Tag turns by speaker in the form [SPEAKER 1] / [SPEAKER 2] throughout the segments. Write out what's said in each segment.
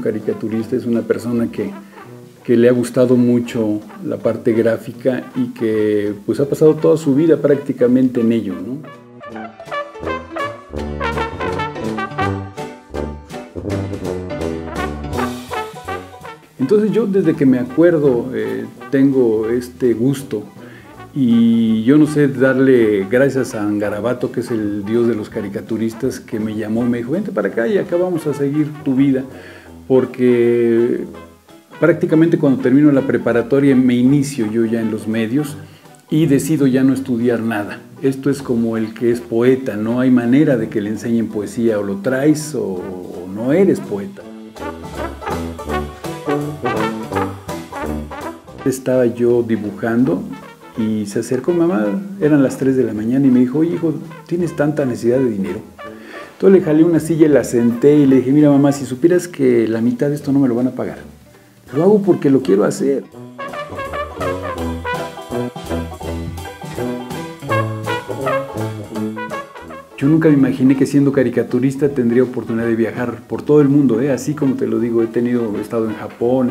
[SPEAKER 1] caricaturista, es una persona que le ha gustado mucho la parte gráfica y que pues ha pasado toda su vida prácticamente en ello, ¿no? Entonces yo desde que me acuerdo tengo este gusto y yo no sé darle gracias a Angarabato, que es el dios de los caricaturistas, que me llamó, me dijo, vente para acá y acá vamos a seguir tu vida, porque prácticamente cuando termino la preparatoria me inicio yo ya en los medios y decido ya no estudiar nada. Esto es como el que es poeta, no hay manera de que le enseñen poesía, o lo traes o no eres poeta. Estaba yo dibujando y se acercó mamá, eran las 3 de la mañana y me dijo, oye hijo, ¿tienes tanta necesidad de dinero? Entonces le jalé una silla y la senté y le dije, mira mamá, si supieras que la mitad de esto no me lo van a pagar, lo hago porque lo quiero hacer. Yo nunca me imaginé que siendo caricaturista tendría oportunidad de viajar por todo el mundo, así como te lo digo, he estado en Japón,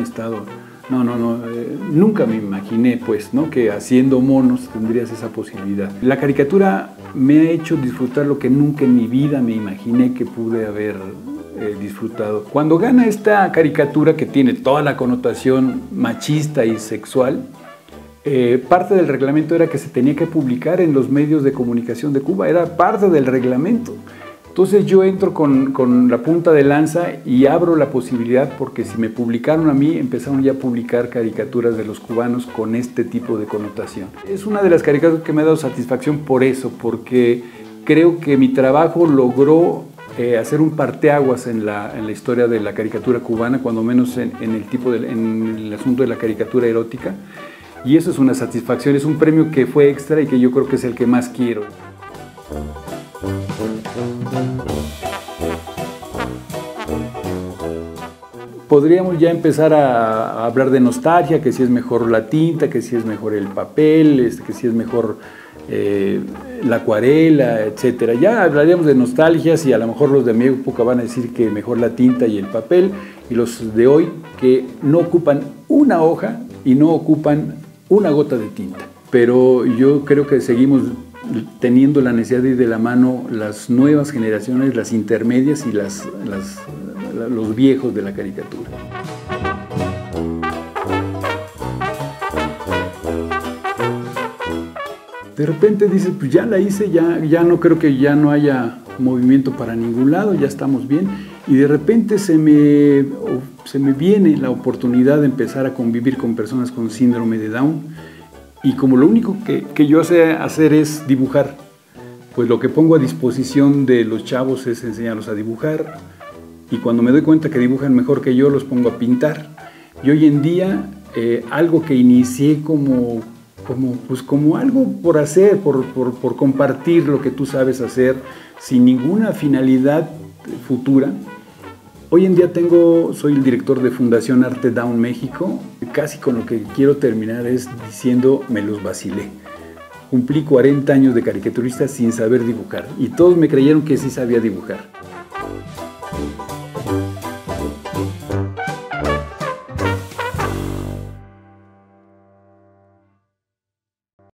[SPEAKER 1] nunca me imaginé pues, ¿no? Que haciendo monos tendrías esa posibilidad. La caricatura me ha hecho disfrutar lo que nunca en mi vida me imaginé que pude haber disfrutado. Cuando gana esta caricatura que tiene toda la connotación machista y sexual, parte del reglamento era que se tenía que publicar en los medios de comunicación de Cuba, era parte del reglamento. Entonces yo entro con la punta de lanza y abro la posibilidad, porque si me publicaron a mí, empezaron ya a publicar caricaturas de los cubanos con este tipo de connotación. Es una de las caricaturas que me ha dado satisfacción por eso, porque creo que mi trabajo logró hacer un parteaguas en la historia de la caricatura cubana, cuando menos en el asunto de la caricatura erótica. Y eso es una satisfacción, es un premio que fue extra y que yo creo que es el que más quiero. Podríamos ya empezar a hablar de nostalgia, que si es mejor la tinta, que si es mejor el papel, que si es mejor la acuarela, etc. Ya hablaríamos de nostalgias y a lo mejor los de mi época van a decir que mejor la tinta y el papel, y los de hoy que no ocupan una hoja y no ocupan una gota de tinta. Pero yo creo que seguimos teniendo la necesidad de ir de la mano las nuevas generaciones, las intermedias y los viejos de la caricatura. De repente dices, pues ya la hice, ya no creo que ya no haya movimiento para ningún lado, ya estamos bien, y de repente se me viene la oportunidad de empezar a convivir con personas con síndrome de Down, y como lo único que yo sé hacer es dibujar, pues lo que pongo a disposición de los chavos es enseñarlos a dibujar, y cuando me doy cuenta que dibujan mejor que yo, los pongo a pintar. Y hoy en día, algo que inicié como algo por hacer, por compartir lo que tú sabes hacer, sin ninguna finalidad futura. Hoy en día soy el director de Fundación Arte Down México. Casi con lo que quiero terminar es diciendo, me los vacilé. Cumplí 40 años de caricaturista sin saber dibujar, y todos me creyeron que sí sabía dibujar.